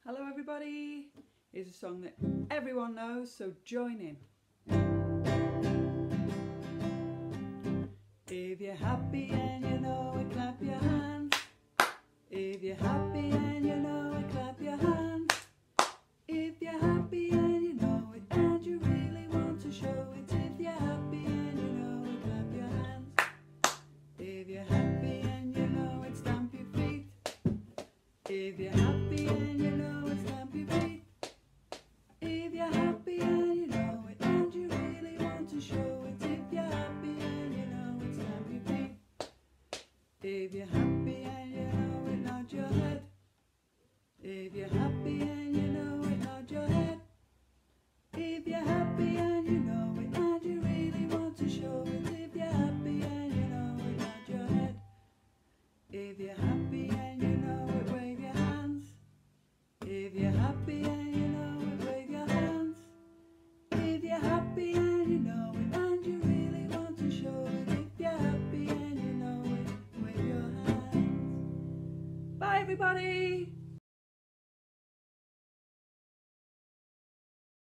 Hello everybody! Here's a song that everyone knows, so join in. If you're happy and you know it, clap your hands. If you're happy and you know it, clap your hands. If you're happy and you know it, and you really want to show it. If you're happy and you know it, clap your hands. If you're happy and you know it, stamp your feet. If you're happy and you know it, stamp your feet. If you're happy and you know it, and you really want to show it. If you're happy and you know it, stamp your feet. If you're happy and you know it, nod your head. If you're happy and you know it, nod your head. If you're happy and you know it, and you really want to show it. If you're happy and you know it, nod your head. If you're happy and you know it, wave your hands. If you're happy and you know it, wave your hands. If you're happy and you know it, and you really want to show it. If you're happy and you know it, wave your hands. Bye everybody!